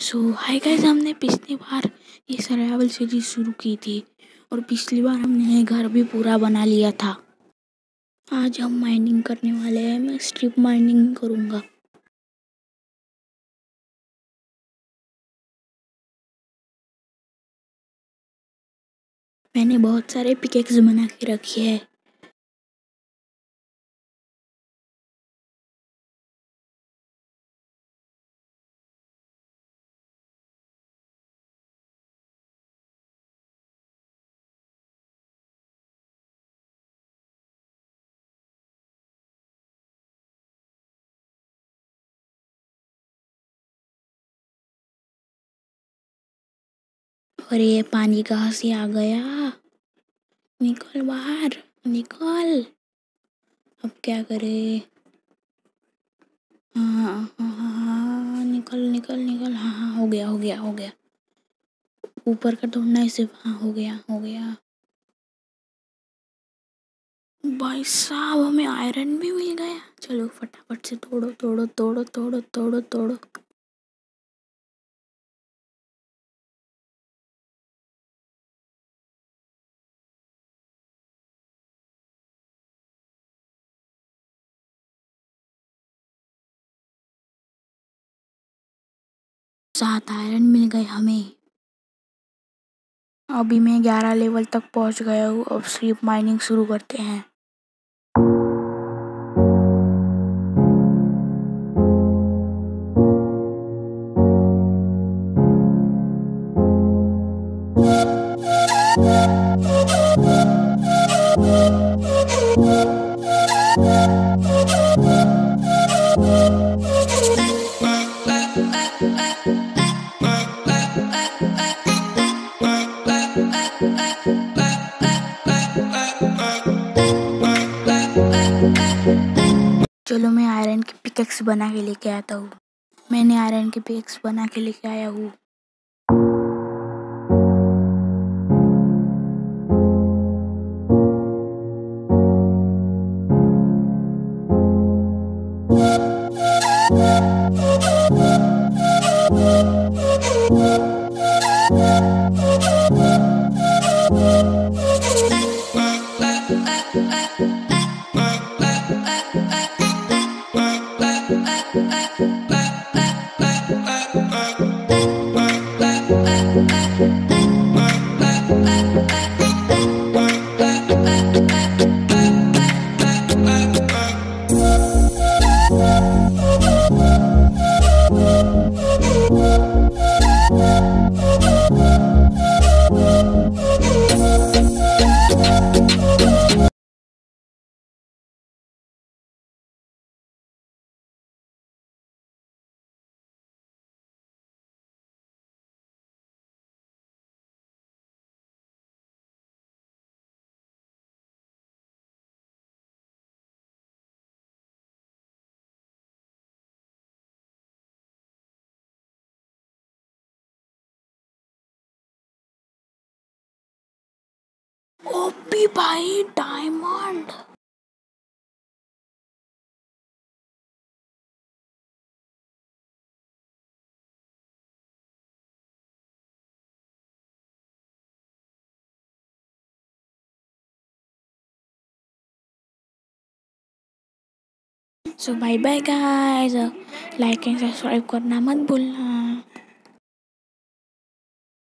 सो hi guys, हमने पिछली बार ये सर्वाइवल सीरीज शुरू की थी और पिछली बार हमने घर भी पूरा बना लिया था। आज हम माइनिंग करने वाले हैं। मैं स्ट्रिप माइनिंग करूँगा। मैंने बहुत सारे पिकेक्स बना के रखे हैं। और ये पानी कहाँ से आ गया? निकल बाहर, निकल। अब क्या करें? हाँ हाँ हाँ हाँ, निकल निकल निकल। हाँ हाँ, हो गया हो गया हो गया। ऊपर का ढूंढना है सिर्फ। हाँ, हो गया हो गया। भाई साहब, हमें आयरन भी मिल गया। चलो फटाफट से तोड़ो तोड़ो तोड़ो तोड़ो तोड़ो तोड़ो। सात आयरन मिल गए हमें। अभी मैं 11 लेवल तक पहुंच गया हूँ। अब सिर्फ माइनिंग शुरू करते हैं। चलो मैं आयरन की पिकेक्स बना के लेके आता हूँ। मैंने आयरन की पिकेक्स बना के लेके आया हूँ। ओपी भाई, diamond. So bye bye guys, like and subscribe करना मत भूलना।